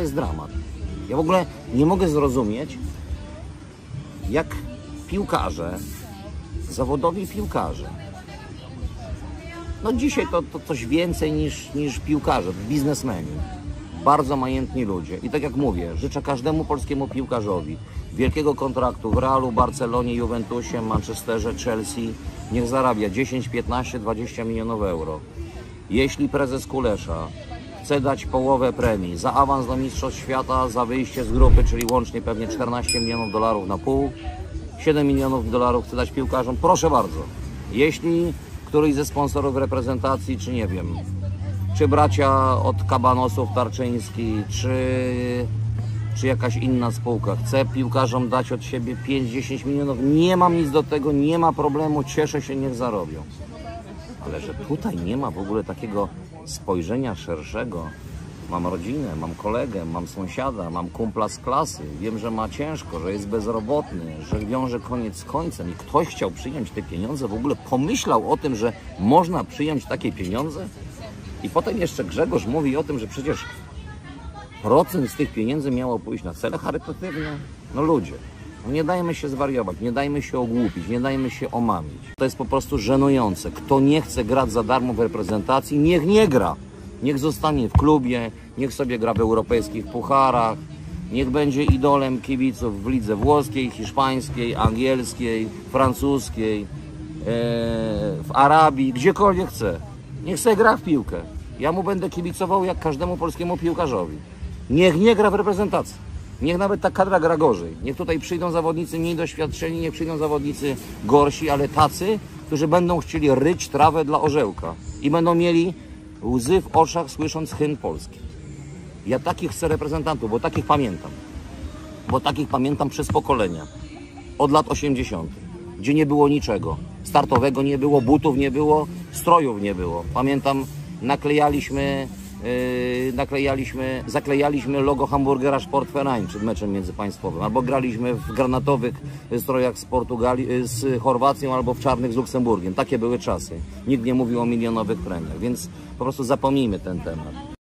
jest dramat. Ja w ogóle nie mogę zrozumieć, jak piłkarze, zawodowi piłkarze, no dzisiaj to coś więcej niż piłkarze, biznesmeni, bardzo majętni ludzie. I tak jak mówię, życzę każdemu polskiemu piłkarzowi wielkiego kontraktu w Realu, Barcelonie, Juventusie, Manchesterze, Chelsea. Niech zarabia 10, 15, 20 milionów euro. Jeśli prezes Kulesza chce dać połowę premii za awans do Mistrzostw Świata, za wyjście z grupy, czyli łącznie pewnie 14 milionów dolarów na pół, 7 milionów dolarów chce dać piłkarzom, proszę bardzo. Jeśli któryś ze sponsorów reprezentacji, czy nie wiem, czy bracia od Kabanosów, Tarczyński, czy jakaś inna spółka chce piłkarzom dać od siebie 5-10 milionów, nie mam nic do tego, nie ma problemu, cieszę się, niech zarobią. Ale że tutaj nie ma w ogóle takiego spojrzenia szerszego. Mam rodzinę, mam kolegę, mam sąsiada, mam kumpla z klasy, wiem, że ma ciężko, że jest bezrobotny, że wiąże koniec z końcem i ktoś chciał przyjąć te pieniądze, w ogóle pomyślał o tym, że można przyjąć takie pieniądze? I potem jeszcze Grzegorz mówi o tym, że przecież procent z tych pieniędzy miało pójść na cele charytatywne. No ludzie, no nie dajmy się zwariować, nie dajmy się ogłupić, nie dajmy się omamić. To jest po prostu żenujące. Kto nie chce grać za darmo w reprezentacji, niech nie gra. Niech zostanie w klubie, niech sobie gra w europejskich pucharach, niech będzie idolem kibiców w lidze włoskiej, hiszpańskiej, angielskiej, francuskiej, w Arabii, gdziekolwiek chce. Niech sobie gra w piłkę. Ja mu będę kibicował jak każdemu polskiemu piłkarzowi. Niech nie gra w reprezentacji. Niech nawet ta kadra gra gorzej. Niech tutaj przyjdą zawodnicy mniej doświadczeni, niech przyjdą zawodnicy gorsi, ale tacy, którzy będą chcieli ryć trawę dla orzełka i będą mieli łzy w oczach, słysząc hymn Polski. Ja takich chcę reprezentantów, bo takich pamiętam. Bo takich pamiętam przez pokolenia. Od lat 80., gdzie nie było niczego. Startowego nie było, butów nie było, strojów nie było. Pamiętam, zaklejaliśmy logo hamburgera Sportverein przed meczem międzypaństwowym. Albo graliśmy w granatowych strojach z Portugalii, z Chorwacją, albo w czarnych z Luksemburgiem. Takie były czasy. Nikt nie mówił o milionowych premiach, więc po prostu zapomnijmy ten temat.